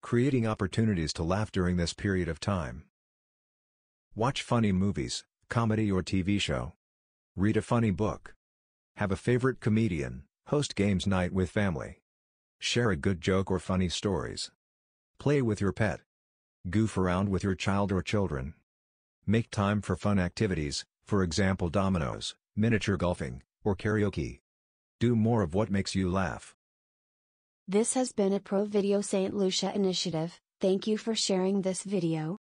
creating opportunities to laugh during this period of time. Watch funny movies, comedy or TV show. Read a funny book. Have a favorite comedian, host games night with family. Share a good joke or funny stories. Play with your pet. Goof around with your child or children. Make time for fun activities, for example dominoes, miniature golfing, or karaoke. Do more of what makes you laugh. This has been a Provideo Saint Lucia initiative. Thank you for sharing this video.